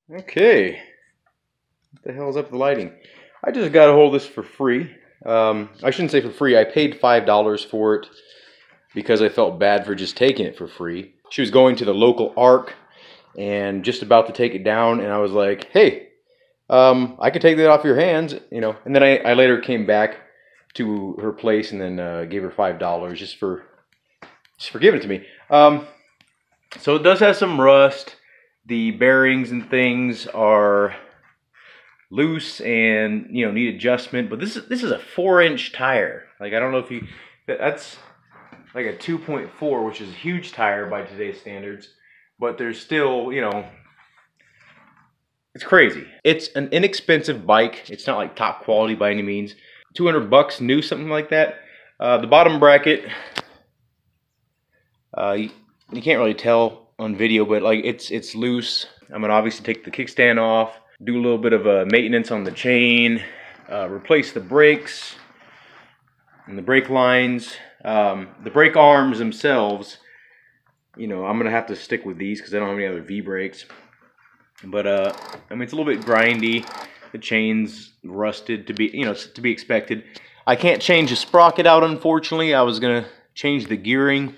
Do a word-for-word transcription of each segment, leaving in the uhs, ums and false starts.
Okay, what the hell is up with the lighting? I just got a hold of this for free. Um, I shouldn't say for free. I paid five dollars for it because I felt bad for just taking it for free. She was going to the local Ark and just about to take it down, and I was like, hey, um, I could take that off your hands, you know. And then I, I later came back to her place and then uh, gave her five dollars just for just for giving it to me. Um, so it does have some rust. The bearings and things are loose and, you know, need adjustment. But this is this is a four inch tire. Like, I don't know if you, that's like a two point four, which is a huge tire by today's standards. But there's still, you know, it's crazy. It's an inexpensive bike. It's not like top quality by any means. two hundred bucks new, something like that. Uh, the bottom bracket, uh, you, you can't really tell on video, but like it's it's loose. I'm gonna obviously take the kickstand off, do a little bit of uh, maintenance on the chain, uh, replace the brakes and the brake lines. Um, the brake arms themselves, you know, I'm gonna have to stick with these because I don't have any other V brakes. But uh, I mean, it's a little bit grindy. The chain's rusted, to be, you know, to be expected. I can't change the sprocket out, unfortunately. I was gonna change the gearing.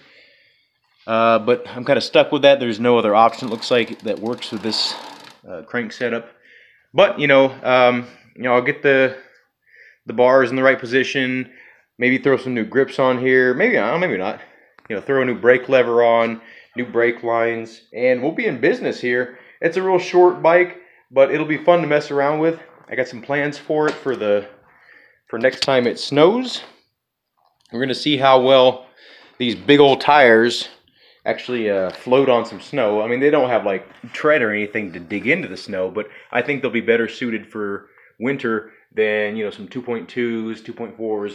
Uh, but I'm kind of stuck with that. There's no other option, it looks like, that works with this uh, crank setup. But, you know, um, you know, I'll get the the bars in the right position. Maybe throw some new grips on here. Maybe not, maybe not. You know, throw a new brake lever on, new brake lines, and we'll be in business here. It's a real short bike, but it'll be fun to mess around with. I got some plans for it for the for next time it snows. We're gonna see how well these big old tires actually uh, float on some snow. I mean, they don't have like tread or anything to dig into the snow, but I think they'll be better suited for winter than, you know, some two point twos, two point fours,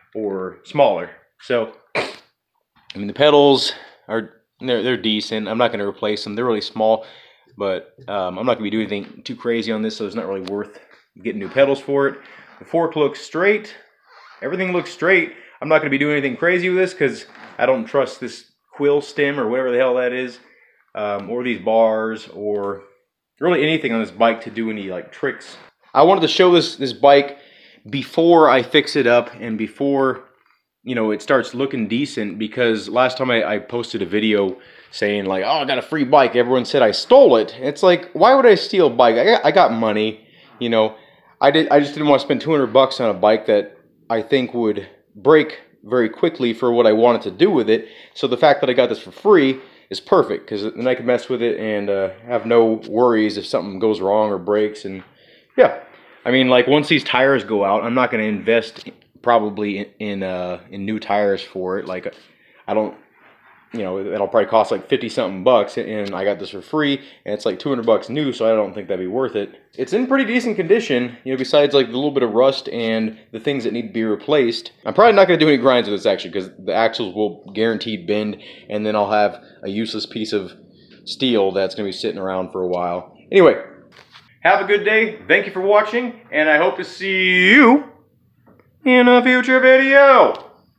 or smaller. So, I mean, the pedals are, they're, they're decent. I'm not going to replace them. They're really small, but um, I'm not going to be doing anything too crazy on this, so it's not really worth getting new pedals for it. The fork looks straight. Everything looks straight. I'm not going to be doing anything crazy with this because I don't trust this quill stem or whatever the hell that is, um, or these bars, or really anything on this bike to do any like tricks. I wanted to show this this bike before I fix it up and before, you know, it starts looking decent, because last time I, I posted a video saying like, oh, I got a free bike, everyone said I stole it. It's like, why would I steal a bike? I got, I got money, you know. I did I just didn't want to spend two hundred bucks on a bike that I think would break very quickly for what I wanted to do with it. So the fact that I got this for free is perfect, because then I can mess with it and uh, have no worries if something goes wrong or breaks. And yeah, I mean, like, once these tires go out, I'm not going to invest probably in in, uh, in new tires for it. Like, I don't, you know, it'll probably cost like fifty something bucks, and I got this for free, and it's like two hundred bucks new, so I don't think that'd be worth it. It's in pretty decent condition, you know, besides like the little bit of rust and the things that need to be replaced. I'm probably not going to do any grinds with this, actually, because the axles will guaranteed bend, and then I'll have a useless piece of steel that's going to be sitting around for a while. Anyway, have a good day. Thank you for watching, and I hope to see you in a future video.